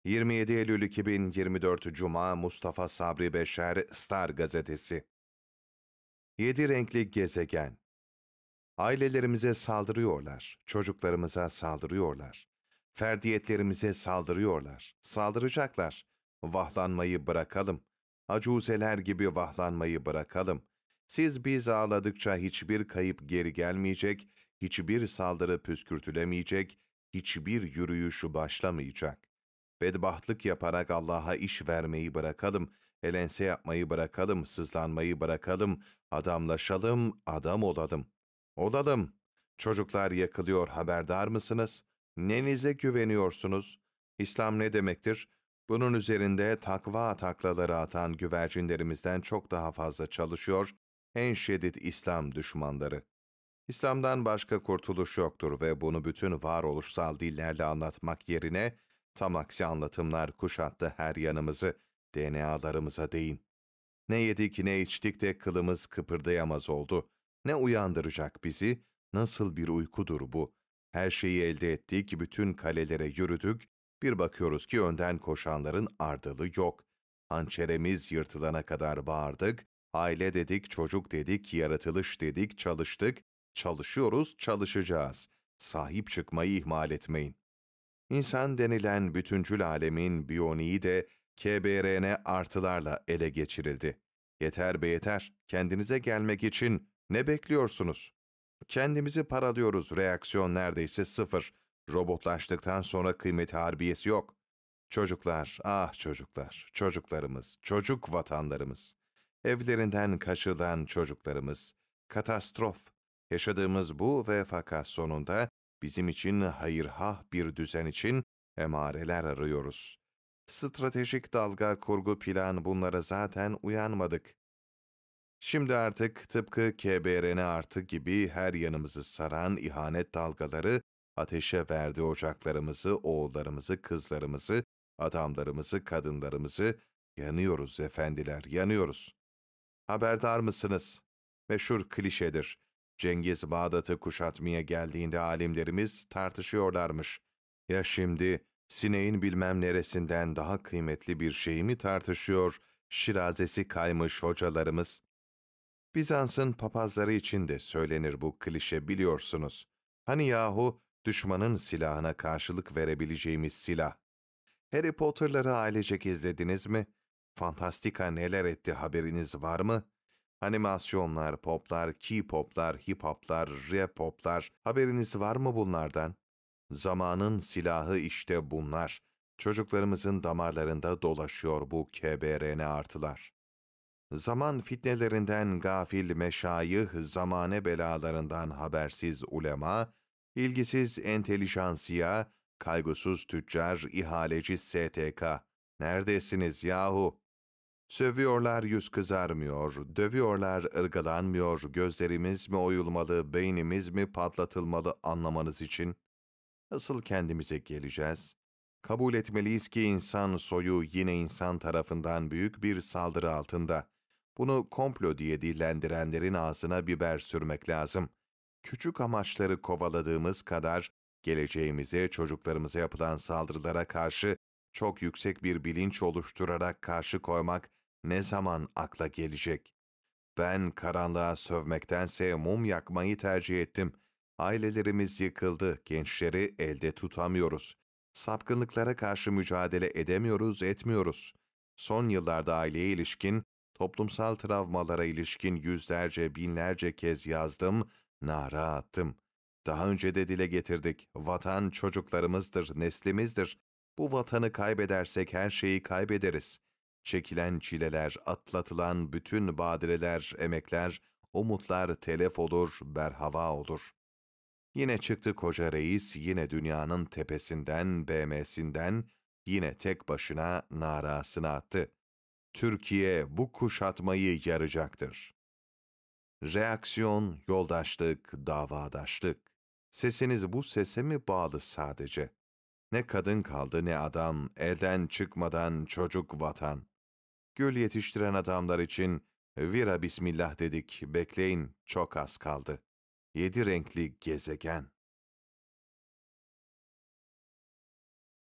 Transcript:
27 Eylül 2024 Cuma Mustafa Sabri Beşer Star Gazetesi. Yedi renkli gezegen. Ailelerimize saldırıyorlar, çocuklarımıza saldırıyorlar. Ferdiyetlerimize saldırıyorlar, saldıracaklar. Vahlanmayı bırakalım. Acuzeler gibi vahlanmayı bırakalım. Siz biz ağladıkça hiçbir kayıp geri gelmeyecek, hiçbir saldırı püskürtülemeyecek, hiçbir yürüyüş başlamayacak. Bedbahtlık yaparak Allah'a iş vermeyi bırakalım, elense yapmayı bırakalım, sızlanmayı bırakalım, adamlaşalım, adam olalım. Olalım. Çocuklar yakılıyor, haberdar mısınız? Nenize güveniyorsunuz? İslam ne demektir? Bunun üzerinde takva taklaları atan güvercinlerimizden çok daha fazla çalışıyor, en şiddet İslam düşmanları. İslam'dan başka kurtuluş yoktur ve bunu bütün varoluşsal dillerle anlatmak yerine tam aksi anlatımlar kuşattı her yanımızı, DNA'larımıza değin. Ne yedik ne içtik de kılımız kıpırdayamaz oldu. Ne uyandıracak bizi? Nasıl bir uykudur bu? Her şeyi elde ettik, bütün kalelere yürüdük. Bir bakıyoruz ki önden koşanların ardılı yok. Hançeremiz yırtılana kadar bağırdık. Aile dedik, çocuk dedik, yaratılış dedik, çalıştık. Çalışıyoruz, çalışacağız. Sahip çıkmayı ihmal etmeyin. İnsan denilen bütüncül alemin biyoniği de KBRN artılarla ele geçirildi. Yeter be yeter, kendinize gelmek için ne bekliyorsunuz? Kendimizi paralıyoruz, reaksiyon neredeyse sıfır. Robotlaştıktan sonra kıymeti harbiyesi yok. Çocuklar, ah çocuklar, çocuklarımız, çocuk vatanlarımız. Evlerinden kaçırılan çocuklarımız. Katastrof. Yaşadığımız bu ve fakat sonunda bizim için hayırhah bir düzen için emareler arıyoruz. Stratejik dalga, kurgu, plan bunlara zaten uyanmadık. Şimdi artık tıpkı KBRN artı gibi her yanımızı saran ihanet dalgaları ateşe verdi ocaklarımızı, oğullarımızı, kızlarımızı, adamlarımızı, kadınlarımızı. Yanıyoruz efendiler, yanıyoruz. Haberdar mısınız? Meşhur klişedir. Cengiz Bağdat'ı kuşatmaya geldiğinde alimlerimiz tartışıyorlarmış. Ya şimdi sineğin bilmem neresinden daha kıymetli bir şey mi tartışıyor, şirazesi kaymış hocalarımız? Bizans'ın papazları için de söylenir bu klişe biliyorsunuz. Hani yahu düşmanın silahına karşılık verebileceğimiz silah. Harry Potter'ları ailecek izlediniz mi? Fantastika neler etti haberiniz var mı? Animasyonlar, poplar, K-poplar, hip-hoplar, rap-poplar haberiniz var mı bunlardan? Zamanın silahı işte bunlar. Çocuklarımızın damarlarında dolaşıyor bu KBRN artılar. Zaman fitnelerinden gafil meşayih, zamane belalarından habersiz ulema, ilgisiz entelijansiya, kaygısız tüccar, ihaleci STK. Neredesiniz yahu? Sövüyorlar yüz kızarmıyor, dövüyorlar ırgalanmıyor, gözlerimiz mi oyulmalı, beynimiz mi patlatılmalı anlamanız için? Nasıl kendimize geleceğiz? Kabul etmeliyiz ki insan soyu yine insan tarafından büyük bir saldırı altında. Bunu komplo diye dillendirenlerin ağzına biber sürmek lazım. Küçük amaçları kovaladığımız kadar geleceğimize, çocuklarımıza yapılan saldırılara karşı çok yüksek bir bilinç oluşturarak karşı koymak ne zaman akla gelecek? Ben karanlığa sövmektense mum yakmayı tercih ettim. Ailelerimiz yıkıldı, gençleri elde tutamıyoruz. Sapkınlıklara karşı mücadele edemiyoruz, etmiyoruz. Son yıllarda aileye ilişkin, toplumsal travmalara ilişkin yüzlerce, binlerce kez yazdım, nara attım. Daha önce de dile getirdik. Vatan çocuklarımızdır, neslimizdir. Bu vatanı kaybedersek her şeyi kaybederiz. Çekilen çileler, atlatılan bütün badireler, emekler, umutlar telef olur, berhava olur. Yine çıktı koca reis, yine dünyanın tepesinden, BM'sinden, yine tek başına narasını attı. Türkiye bu kuşatmayı yaracaktır. Reaksiyon, yoldaşlık, davadaşlık. Sesiniz bu sese mi bağlı sadece? Ne kadın kaldı ne adam, elden çıkmadan çocuk vatan. Gül yetiştiren adamlar için vira bismillah dedik, bekleyin çok az kaldı. Yedi renkli gezegen.